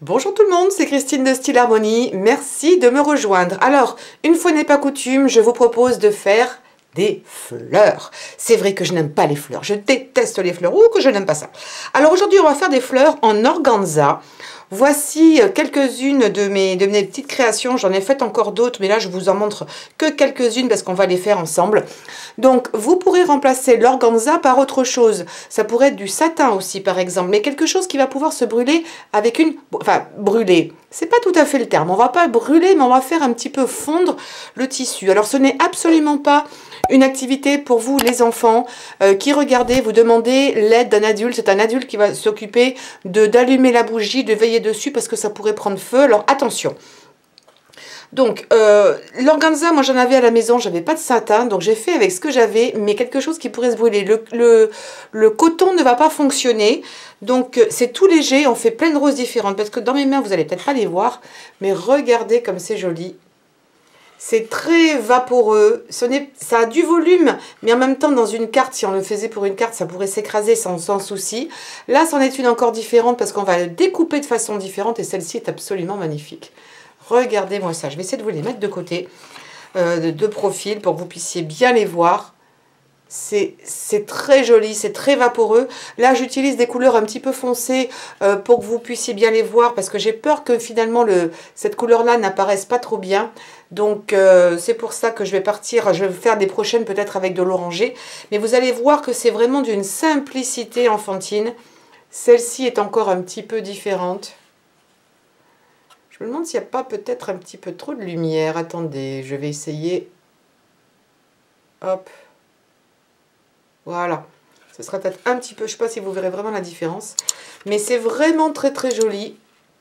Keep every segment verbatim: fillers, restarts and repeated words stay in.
Bonjour tout le monde, c'est Christine de Style Harmonie, merci de me rejoindre. Alors, une fois n'est pas coutume, je vous propose de faire des fleurs. C'est vrai que je n'aime pas les fleurs, je déteste les fleurs, ou que je n'aime pas ça. Alors aujourd'hui, on va faire des fleurs en organza. Voici quelques-unes de mes, de mes petites créations, j'en ai fait encore d'autres, mais là je vous en montre que quelques-unes parce qu'on va les faire ensemble. Donc vous pourrez remplacer l'organza par autre chose, ça pourrait être du satin aussi par exemple, mais quelque chose qui va pouvoir se brûler avec une... Enfin, brûler, c'est pas tout à fait le terme, on va pas brûler, mais on va faire un petit peu fondre le tissu. Alors ce n'est absolument pas une activité pour vous les enfants euh, qui regardez, vous demandez l'aide d'un adulte, c'est un adulte qui va s'occuper de d'allumer la bougie, de veiller dessus parce que ça pourrait prendre feu, alors attention. Donc euh, l'organza, moi j'en avais à la maison, j'avais pas de satin, donc j'ai fait avec ce que j'avais, mais quelque chose qui pourrait se brûler. Le, le, le coton ne va pas fonctionner, donc c'est tout léger, on fait plein de roses différentes, parce que dans mes mains vous allez peut-être pas les voir, mais regardez comme c'est joli. C'est très vaporeux, ce n'est, ça a du volume, mais en même temps dans une carte, si on le faisait pour une carte, ça pourrait s'écraser sans, sans souci. Là, c'en est une encore différente parce qu'on va le découper de façon différente et celle-ci est absolument magnifique. Regardez-moi ça, je vais essayer de vous les mettre de côté, euh, de, de profil pour que vous puissiez bien les voir. C'est très joli, c'est très vaporeux. Là, j'utilise des couleurs un petit peu foncées euh, pour que vous puissiez bien les voir parce que j'ai peur que finalement le, cette couleur-là n'apparaisse pas trop bien. Donc, euh, c'est pour ça que je vais partir, je vais faire des prochaines peut-être avec de l'orangé. Mais vous allez voir que c'est vraiment d'une simplicité enfantine. Celle-ci est encore un petit peu différente. Je me demande s'il n'y a pas peut-être un petit peu trop de lumière. Attendez, je vais essayer. Hop. Voilà, ce sera peut-être un petit peu, je ne sais pas si vous verrez vraiment la différence, mais c'est vraiment très très joli.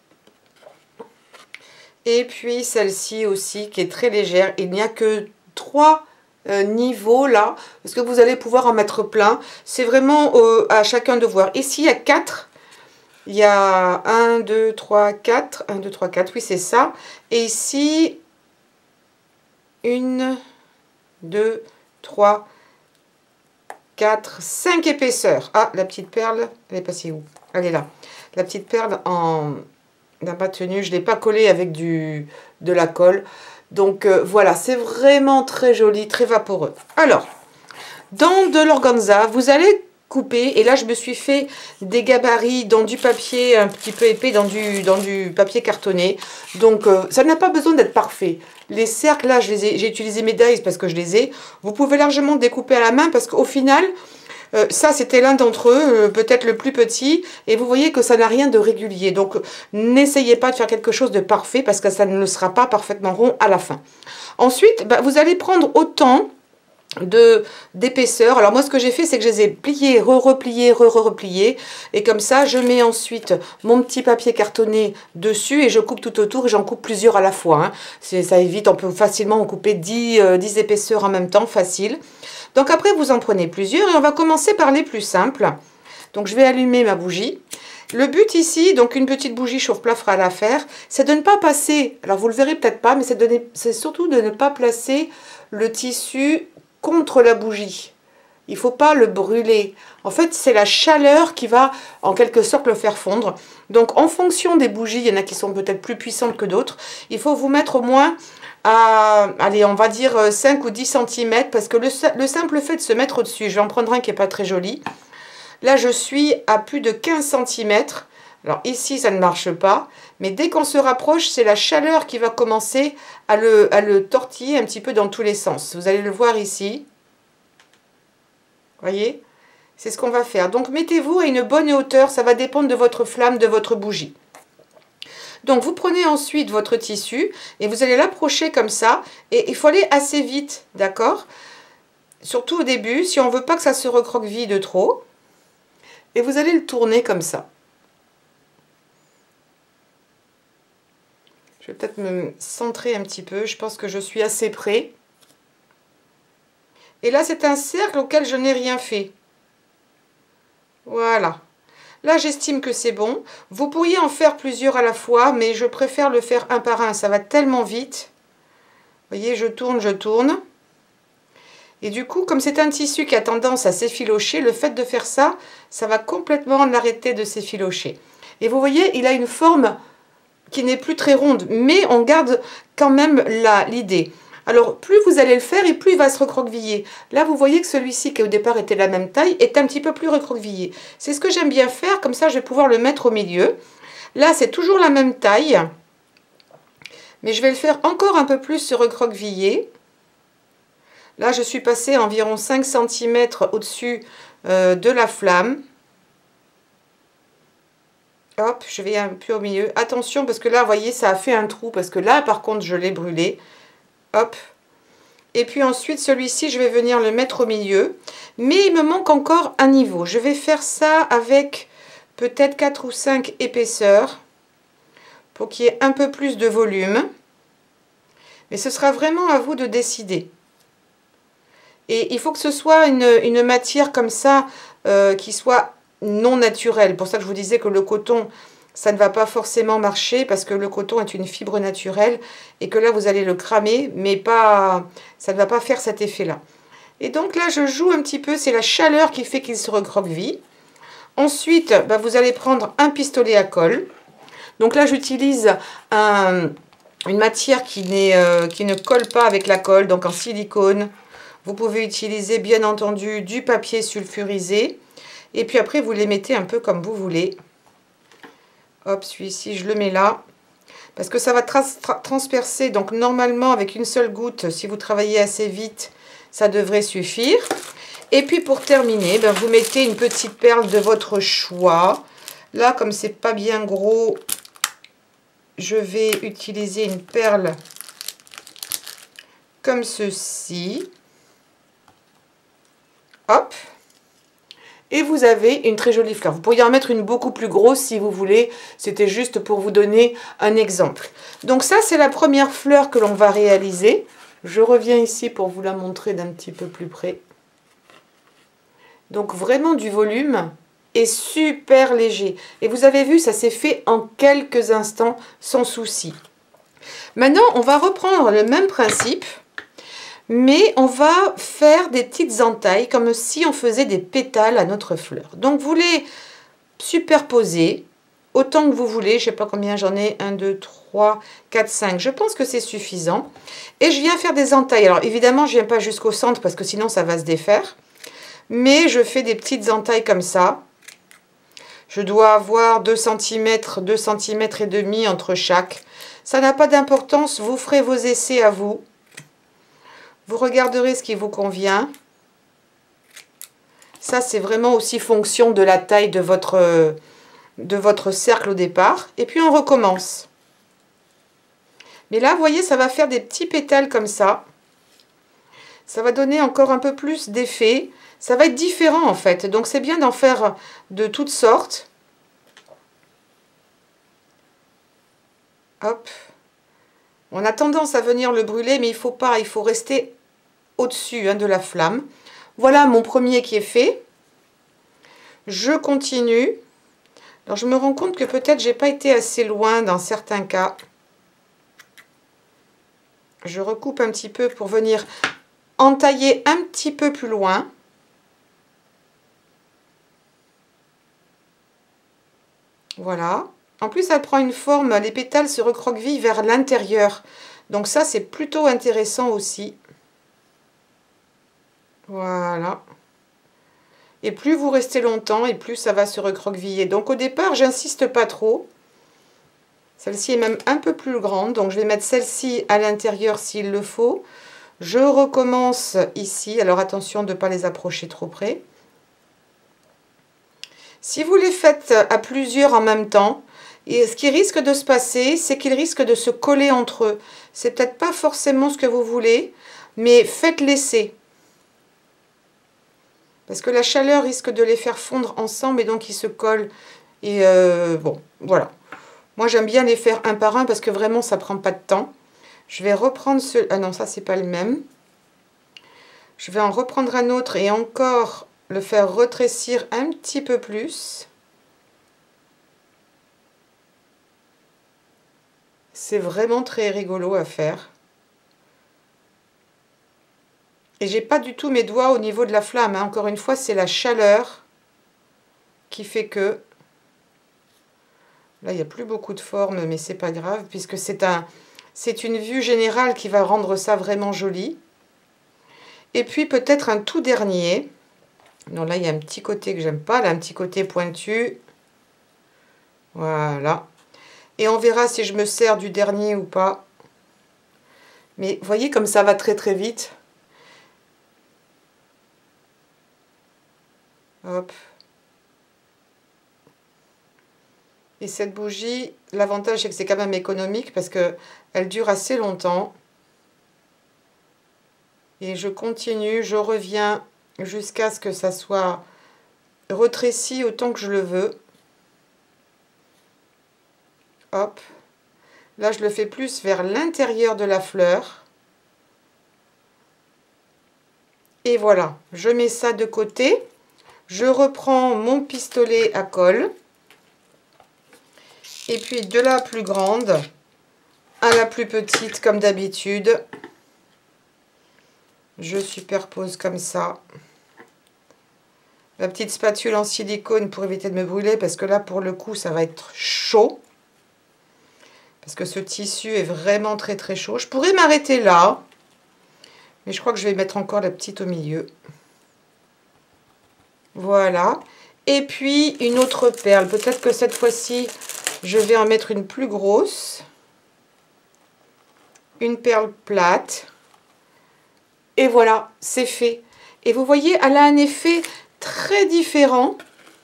Et puis celle-ci aussi qui est très légère, il n'y a que trois euh, niveaux là, parce que vous allez pouvoir en mettre plein, c'est vraiment euh, à chacun de voir. Ici il y a quatre, il y a un, deux, trois, quatre, un, deux, trois, quatre, oui c'est ça, et ici, une, deux, trois, quatre, cinq épaisseurs. Ah, la petite perle, elle est passée où? Elle est là. La petite perle en n'a pas tenu, je ne l'ai pas collée avec du, de la colle. Donc euh, voilà, c'est vraiment très joli, très vaporeux. Alors, dans de l'organza, vous allez couper, et là je me suis fait des gabarits dans du papier un petit peu épais, dans du, dans du papier cartonné. Donc euh, ça n'a pas besoin d'être parfait. Les cercles là, j'ai utilisé mes dies parce que je les ai. Vous pouvez largement découper à la main parce qu'au final, euh, ça c'était l'un d'entre eux, euh, peut-être le plus petit. Et vous voyez que ça n'a rien de régulier. Donc n'essayez pas de faire quelque chose de parfait parce que ça ne le sera pas parfaitement rond à la fin. Ensuite, bah, vous allez prendre autant de d'épaisseur. Alors moi ce que j'ai fait c'est que je les ai pliés, re-repliés, re-repliés et comme ça je mets ensuite mon petit papier cartonné dessus et je coupe tout autour et j'en coupe plusieurs à la fois, hein. Ça évite, on peut facilement en couper dix, euh, dix épaisseurs en même temps, facile. Donc après vous en prenez plusieurs et on va commencer par les plus simples. Donc je vais allumer ma bougie. Le but ici, donc une petite bougie chauffe-plat fera l'affaire, c'est de ne pas passer, alors vous le verrez peut-être pas, mais c'est surtout de ne pas placer le tissu contre la bougie. Il ne faut pas le brûler. En fait, c'est la chaleur qui va en quelque sorte le faire fondre. Donc, en fonction des bougies, il y en a qui sont peut-être plus puissantes que d'autres. Il faut vous mettre au moins à, allez, on va dire cinq ou dix centimètres parce que le, le simple fait de se mettre au-dessus, je vais en prendre un qui n'est pas très joli. Là, je suis à plus de quinze centimètres. Alors ici, ça ne marche pas, mais dès qu'on se rapproche, c'est la chaleur qui va commencer à le, à le tortiller un petit peu dans tous les sens. Vous allez le voir ici. Voyez? C'est ce qu'on va faire. Donc mettez-vous à une bonne hauteur, ça va dépendre de votre flamme, de votre bougie. Donc vous prenez ensuite votre tissu et vous allez l'approcher comme ça. Et il faut aller assez vite, d'accord? Surtout au début, si on ne veut pas que ça se recroqueville de trop. Et vous allez le tourner comme ça. Je vais peut-être me centrer un petit peu. Je pense que je suis assez près. Et là, c'est un cercle auquel je n'ai rien fait. Voilà. Là, j'estime que c'est bon. Vous pourriez en faire plusieurs à la fois, mais je préfère le faire un par un. Ça va tellement vite. Vous voyez, je tourne, je tourne. Et du coup, comme c'est un tissu qui a tendance à s'effilocher, le fait de faire ça, ça va complètement l'arrêter de s'effilocher. Et vous voyez, il a une forme qui n'est plus très ronde, mais on garde quand même l'idée. Alors, plus vous allez le faire et plus il va se recroqueviller. Là, vous voyez que celui-ci, qui au départ était la même taille, est un petit peu plus recroquevillé. C'est ce que j'aime bien faire, comme ça je vais pouvoir le mettre au milieu. Là, c'est toujours la même taille, mais je vais le faire encore un peu plus se recroqueviller. Là, je suis passée à environ cinq centimètres au-dessus euh, de la flamme. Hop, je vais un peu au milieu. Attention, parce que là, vous voyez, ça a fait un trou, parce que là, par contre, je l'ai brûlé. Hop. Et puis ensuite, celui-ci, je vais venir le mettre au milieu. Mais il me manque encore un niveau. Je vais faire ça avec peut-être quatre ou cinq épaisseurs pour qu'il y ait un peu plus de volume. Mais ce sera vraiment à vous de décider. Et il faut que ce soit une, une matière comme ça euh, qui soit non naturelle. Pour ça que je vous disais que le coton, ça ne va pas forcément marcher parce que le coton est une fibre naturelle et que là, vous allez le cramer, mais pas, ça ne va pas faire cet effet-là. Et donc là, je joue un petit peu, c'est la chaleur qui fait qu'il se recroqueville. Ensuite, bah, vous allez prendre un pistolet à colle. Donc là, j'utilise un, une matière qui, n'est, euh, qui ne colle pas avec la colle, donc en silicone. Vous pouvez utiliser, bien entendu, du papier sulfurisé. Et puis après, vous les mettez un peu comme vous voulez. Hop, celui-ci, je le mets là. Parce que ça va tra tra transpercer. Donc, normalement, avec une seule goutte, si vous travaillez assez vite, ça devrait suffire. Et puis, pour terminer, ben, vous mettez une petite perle de votre choix. Là, comme c'est pas bien gros, je vais utiliser une perle comme ceci. Hop. Et vous avez une très jolie fleur. Vous pourriez en mettre une beaucoup plus grosse si vous voulez. C'était juste pour vous donner un exemple. Donc ça, c'est la première fleur que l'on va réaliser. Je reviens ici pour vous la montrer d'un petit peu plus près. Donc vraiment du volume et super léger. Et vous avez vu, ça s'est fait en quelques instants sans souci. Maintenant, on va reprendre le même principe. Mais on va faire des petites entailles comme si on faisait des pétales à notre fleur. Donc vous les superposez autant que vous voulez. Je ne sais pas combien j'en ai. un, deux, trois, quatre, cinq. Je pense que c'est suffisant. Et je viens faire des entailles. Alors évidemment, je ne viens pas jusqu'au centre parce que sinon ça va se défaire. Mais je fais des petites entailles comme ça. Je dois avoir deux centimètres, deux centimètres et demi entre chaque. Ça n'a pas d'importance. Vous ferez vos essais à vous. Vous regarderez ce qui vous convient. Ça, c'est vraiment aussi fonction de la taille de votre, de votre cercle au départ. Et puis, on recommence. Mais là, vous voyez, ça va faire des petits pétales comme ça. Ça va donner encore un peu plus d'effet. Ça va être différent, en fait. Donc, c'est bien d'en faire de toutes sortes. Hop. On a tendance à venir le brûler, mais il ne faut pas, il faut rester au-dessus hein, de la flamme. Voilà mon premier qui est fait. Je continue. Alors je me rends compte que peut-être j'ai pas été assez loin dans certains cas. Je recoupe un petit peu pour venir entailler un petit peu plus loin. Voilà. En plus, elle prend une forme, les pétales se recroquevillent vers l'intérieur. Donc ça, c'est plutôt intéressant aussi. Voilà. Et plus vous restez longtemps, et plus ça va se recroqueviller. Donc au départ, j'insiste pas trop. Celle-ci est même un peu plus grande, donc je vais mettre celle-ci à l'intérieur s'il le faut. Je recommence ici. Alors attention de ne pas les approcher trop près. Si vous les faites à plusieurs en même temps, et ce qui risque de se passer, c'est qu'ils risquent de se coller entre eux. C'est peut-être pas forcément ce que vous voulez, mais faites l'essai. Parce que la chaleur risque de les faire fondre ensemble et donc ils se collent. Et euh, bon, voilà. Moi, j'aime bien les faire un par un parce que vraiment, ça prend pas de temps. Je vais reprendre ce... Ah non, ça, c'est pas le même. Je vais en reprendre un autre et encore le faire retrécir un petit peu plus. C'est vraiment très rigolo à faire. Et j'ai pas du tout mes doigts au niveau de la flamme. Hein. Encore une fois, c'est la chaleur qui fait que Là, il n'y a plus beaucoup de forme, mais c'est pas grave, puisque c'est un, c'est une vue générale qui va rendre ça vraiment joli. Et puis, peut-être un tout dernier. Non, là, il y a un petit côté que j'aime pas. Là, un petit côté pointu. Voilà. Et on verra si je me sers du dernier ou pas. Mais vous voyez comme ça va très très vite. Hop. Et cette bougie, l'avantage c'est que c'est quand même économique parce que elle dure assez longtemps. Et je continue, je reviens jusqu'à ce que ça soit rétréci autant que je le veux. Hop. Là, je le fais plus vers l'intérieur de la fleur. Et voilà, je mets ça de côté. Je reprends mon pistolet à colle. Et puis de la plus grande à la plus petite, comme d'habitude. Je superpose comme ça. La petite spatule en silicone pour éviter de me brûler, parce que là, pour le coup, ça va être chaud. Parce que ce tissu est vraiment très très chaud. Je pourrais m'arrêter là. Mais je crois que je vais mettre encore la petite au milieu. Voilà. Et puis, une autre perle. Peut-être que cette fois-ci, je vais en mettre une plus grosse. Une perle plate. Et voilà, c'est fait. Et vous voyez, elle a un effet très différent.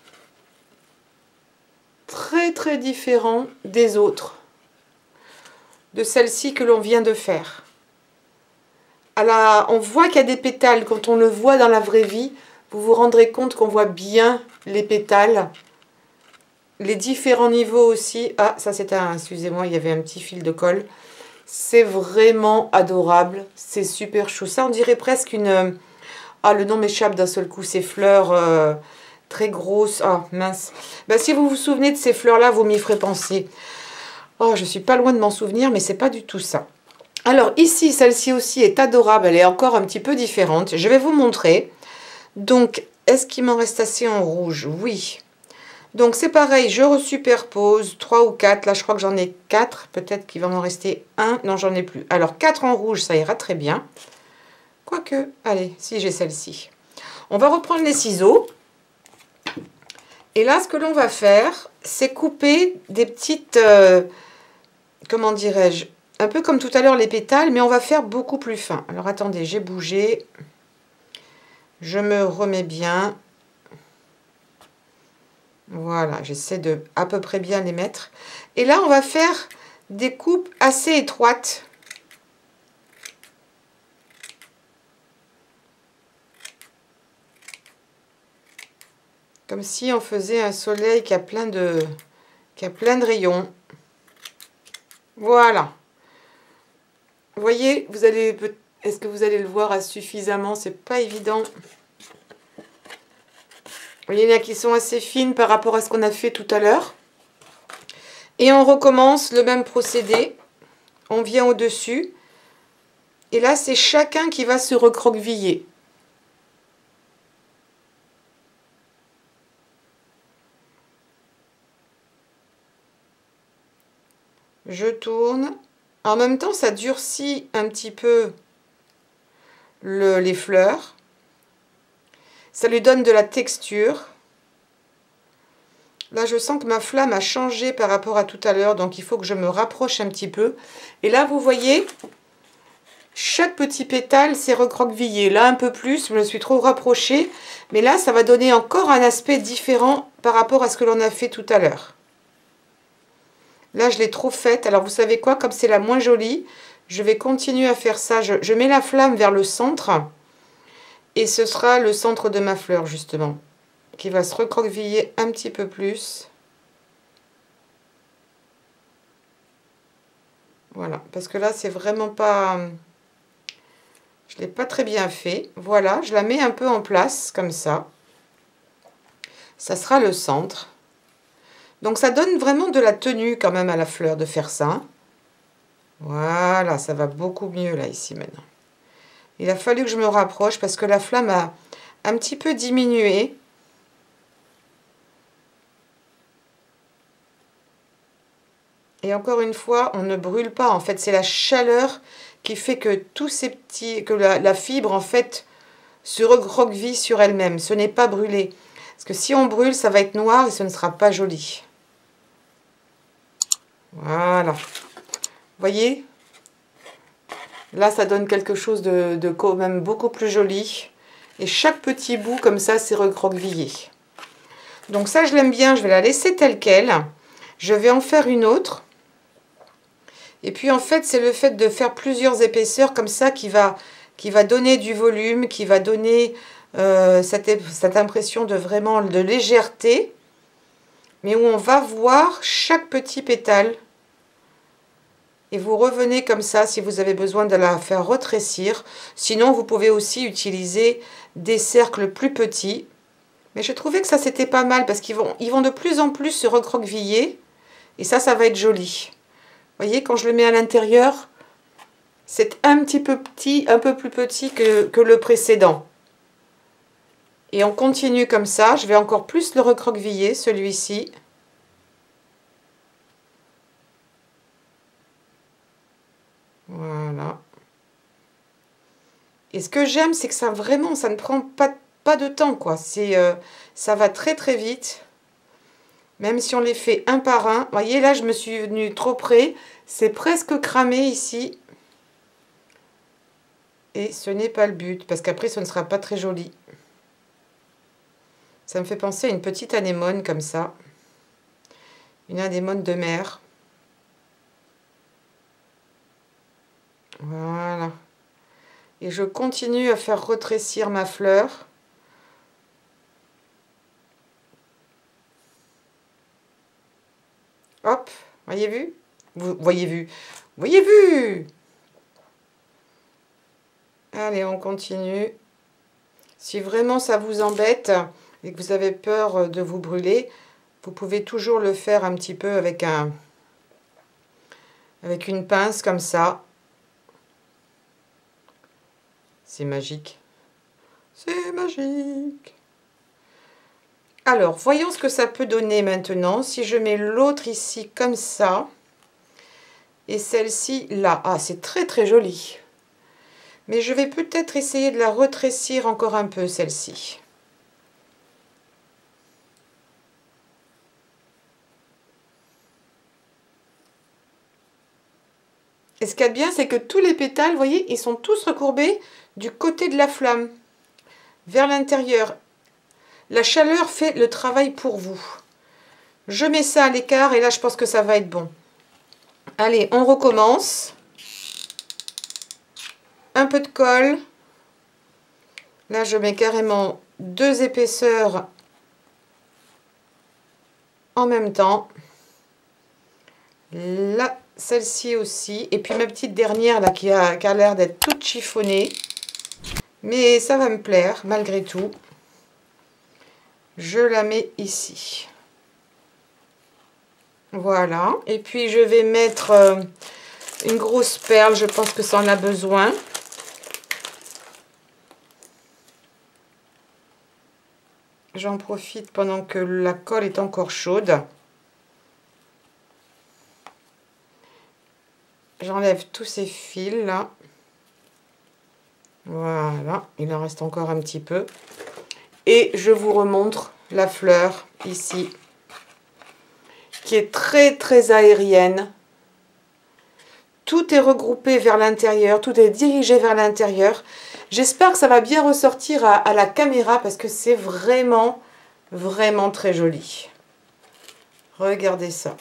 Très, très différent des autres. De celle-ci que l'on vient de faire. Elle a, on voit qu'il y a des pétales. Quand on le voit dans la vraie vie, vous vous rendrez compte qu'on voit bien les pétales. Les différents niveaux aussi. Ah, ça c'est un... Excusez-moi, il y avait un petit fil de colle. C'est vraiment adorable. C'est super chou. Ça, on dirait presque une... Ah, le nom m'échappe d'un seul coup. Ces fleurs euh, très grosses. Ah, mince. Ben, si vous vous souvenez de ces fleurs-là, vous m'y ferez penser. Oh, je suis pas loin de m'en souvenir, mais c'est pas du tout ça. Alors, ici, celle-ci aussi est adorable. Elle est encore un petit peu différente. Je vais vous montrer. Donc, est-ce qu'il m'en reste assez en rouge? Oui. Donc, c'est pareil, je resuperpose trois ou quatre. Là, je crois que j'en ai quatre. Peut-être qu'il va m'en rester un. Non, j'en ai plus. Alors, quatre en rouge, ça ira très bien. Quoique, allez, si j'ai celle-ci. On va reprendre les ciseaux. Et là, ce que l'on va faire, c'est couper des petites... Euh, comment dirais-je? Un peu comme tout à l'heure les pétales, mais on va faire beaucoup plus fin. Alors, attendez, j'ai bougé. Je me remets bien. Voilà, j'essaie de à peu près bien les mettre. Et là, on va faire des coupes assez étroites. Comme si on faisait un soleil qui a plein de, qui a plein de rayons. Voilà. Vous voyez, vous allez, est-ce que vous allez le voir suffisamment? C'est pas évident. Il y en a qui sont assez fines par rapport à ce qu'on a fait tout à l'heure. Et on recommence le même procédé. On vient au-dessus. Et là, c'est chacun qui va se recroqueviller. Je tourne. En même temps, ça durcit un petit peu le, les fleurs. Ça lui donne de la texture. Là, je sens que ma flamme a changé par rapport à tout à l'heure. Donc, il faut que je me rapproche un petit peu. Et là, vous voyez, chaque petit pétale s'est recroquevillé. Là, un peu plus, je me suis trop rapprochée. Mais là, ça va donner encore un aspect différent par rapport à ce que l'on a fait tout à l'heure. Là, je l'ai trop faite. Alors, vous savez quoi? Comme c'est la moins jolie, je vais continuer à faire ça. Je, je mets la flamme vers le centre. Et ce sera le centre de ma fleur, justement, qui va se recroqueviller un petit peu plus. Voilà, parce que là, c'est vraiment pas... Je ne l'ai pas très bien fait. Voilà, je la mets un peu en place, comme ça. Ça sera le centre. Donc, ça donne vraiment de la tenue, quand même, à la fleur de faire ça. Voilà, ça va beaucoup mieux, là, ici, maintenant. Il a fallu que je me rapproche, parce que la flamme a un petit peu diminué. Et encore une fois, on ne brûle pas. En fait, c'est la chaleur qui fait que tous ces petits, que la, la fibre, en fait, se recroqueville sur elle-même. Ce n'est pas brûlé. Parce que si on brûle, ça va être noir et ce ne sera pas joli. Voilà. Vous voyez? Là, ça donne quelque chose de, de quand même beaucoup plus joli. Et chaque petit bout, comme ça, c'est recroquevillé. Donc ça, je l'aime bien. Je vais la laisser telle qu'elle. Je vais en faire une autre. Et puis, en fait, c'est le fait de faire plusieurs épaisseurs comme ça qui va, qui va donner du volume, qui va donner euh, cette, cette impression de vraiment de légèreté. Mais où on va voir chaque petit pétale. Et vous revenez comme ça si vous avez besoin de la faire retrécir. Sinon, vous pouvez aussi utiliser des cercles plus petits. Mais je trouvais que ça, c'était pas mal parce qu'ils vont, ils vont de plus en plus se recroqueviller. Et ça, ça va être joli. Vous voyez, quand je le mets à l'intérieur, c'est un petit peu petit, un peu plus petit que, que le précédent. Et on continue comme ça. Je vais encore plus le recroqueviller, celui-ci. Voilà. Et ce que j'aime, c'est que ça vraiment, ça ne prend pas, pas de temps, quoi. C'est, euh, ça va très très vite. Même si on les fait un par un. Vous voyez, là, je me suis venue trop près. C'est presque cramé ici. Et ce n'est pas le but, parce qu'après, ce ne sera pas très joli. Ça me fait penser à une petite anémone, comme ça. Une anémone de mer. Voilà. Et je continue à faire retrécir ma fleur. Hop, voyez vu? Vous voyez vu? Voyez vu? Allez, on continue. Si vraiment ça vous embête et que vous avez peur de vous brûler, vous pouvez toujours le faire un petit peu avec un, avec une pince comme ça. C'est magique. C'est magique. Alors, voyons ce que ça peut donner maintenant. Si je mets l'autre ici comme ça, et celle-ci là. Ah, c'est très très joli. Mais je vais peut-être essayer de la retrécir encore un peu, celle-ci. Et ce qu'il y a de bien, c'est que tous les pétales, vous voyez, ils sont tous recourbés du côté de la flamme, vers l'intérieur. La chaleur fait le travail pour vous. Je mets ça à l'écart et là, je pense que ça va être bon. Allez, on recommence. Un peu de colle. Là, je mets carrément deux épaisseurs en même temps. Là, celle-ci aussi. Et puis ma petite dernière, là, qui a, qui a l'air d'être toute chiffonnée. Mais ça va me plaire, malgré tout. Je la mets ici. Voilà. Et puis, je vais mettre euh, une grosse perle. Je pense que ça en a besoin. J'en profite pendant que la colle est encore chaude. J'enlève tous ces fils là. Voilà, il en reste encore un petit peu. Et je vous remontre la fleur ici, qui est très très aérienne. Tout est regroupé vers l'intérieur, tout est dirigé vers l'intérieur. J'espère que ça va bien ressortir à, à la caméra parce que c'est vraiment, vraiment très joli. Regardez ça.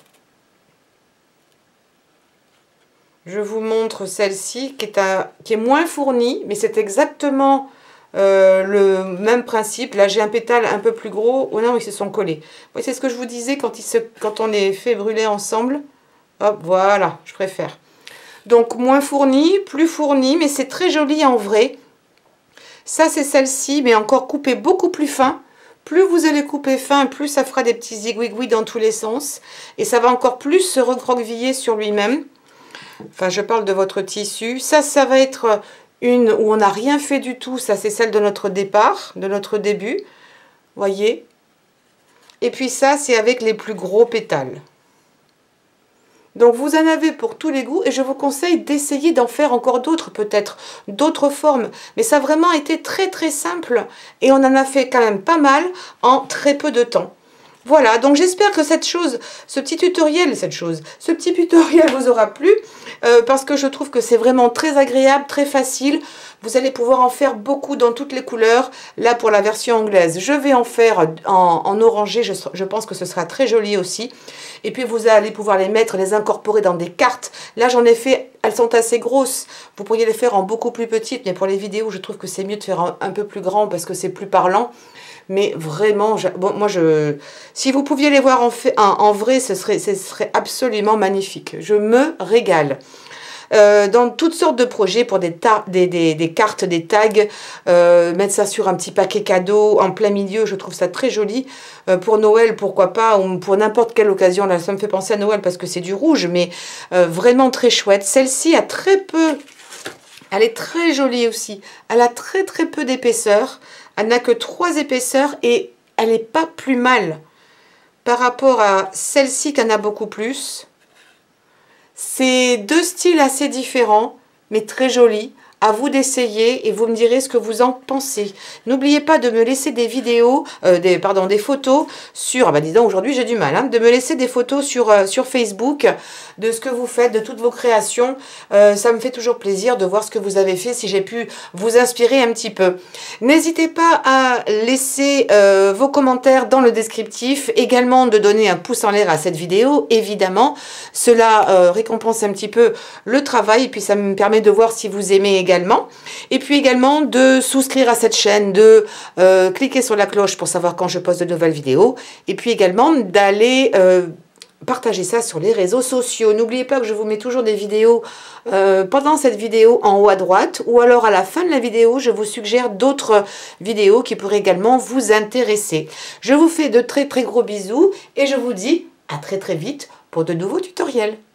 Je vous montre celle-ci qui est, un, qui est moins fournie, mais c'est exactement euh, le même principe. Là, j'ai un pétale un peu plus gros. Oh non, ils se sont collés. Oui, c'est ce que je vous disais quand, ils se, quand on les fait brûler ensemble. Hop, voilà, je préfère. Donc, moins fourni, plus fourni, mais c'est très joli en vrai. Ça, c'est celle-ci, mais encore coupée beaucoup plus fin. Plus vous allez couper fin, plus ça fera des petits zigouigouis dans tous les sens. Et ça va encore plus se recroqueviller sur lui-même. Enfin, je parle de votre tissu. Ça, ça va être une où on n'a rien fait du tout. Ça, c'est celle de notre départ, de notre début. Voyez. Et puis ça, c'est avec les plus gros pétales. Donc vous en avez pour tous les goûts et je vous conseille d'essayer d'en faire encore d'autres peut-être, d'autres formes. Mais ça a vraiment été très très simple et on en a fait quand même pas mal en très peu de temps. Voilà, donc j'espère que cette chose, ce petit tutoriel, cette chose, ce petit tutoriel vous aura plu euh, parce que je trouve que c'est vraiment très agréable, très facile. Vous allez pouvoir en faire beaucoup dans toutes les couleurs. Là, pour la version anglaise, je vais en faire en, en orangé. Je, je pense que ce sera très joli aussi. Et puis, vous allez pouvoir les mettre, les incorporer dans des cartes. Là, j'en ai fait, elles sont assez grosses. Vous pourriez les faire en beaucoup plus petites. Mais pour les vidéos, je trouve que c'est mieux de faire un, un peu plus grand parce que c'est plus parlant. Mais vraiment, je, bon, moi, je, si vous pouviez les voir en, fait, en, en vrai, ce serait, ce serait absolument magnifique. Je me régale. Euh, dans toutes sortes de projets pour des, des, des, des cartes, des tags, euh, mettre ça sur un petit paquet cadeau en plein milieu, je trouve ça très joli. Euh, pour Noël, pourquoi pas, ou pour n'importe quelle occasion, là ça me fait penser à Noël parce que c'est du rouge, mais euh, vraiment très chouette. Celle-ci a très peu, elle est très jolie aussi, elle a très très peu d'épaisseur, elle n'a que trois épaisseurs et elle n'est pas plus mal par rapport à celle-ci qui en a beaucoup plus. C'est deux styles assez différents, mais très jolis. À vous d'essayer et vous me direz ce que vous en pensez. N'oubliez pas de me laisser des vidéos, euh, des, pardon, des photos sur... Ah bah dis donc, aujourd'hui j'ai du mal, hein, de me laisser des photos sur, euh, sur Facebook de ce que vous faites, de toutes vos créations. Euh, ça me fait toujours plaisir de voir ce que vous avez fait, si j'ai pu vous inspirer un petit peu. N'hésitez pas à laisser euh, vos commentaires dans le descriptif. Également de donner un pouce en l'air à cette vidéo, évidemment. Cela euh, récompense un petit peu le travail et puis ça me permet de voir si vous aimez également. Également. Et puis également de souscrire à cette chaîne, de euh, cliquer sur la cloche pour savoir quand je poste de nouvelles vidéos. Et puis également d'aller euh, partager ça sur les réseaux sociaux. N'oubliez pas que je vous mets toujours des vidéos euh, pendant cette vidéo en haut à droite. Ou alors à la fin de la vidéo, je vous suggère d'autres vidéos qui pourraient également vous intéresser. Je vous fais de très très gros bisous et je vous dis à très très vite pour de nouveaux tutoriels.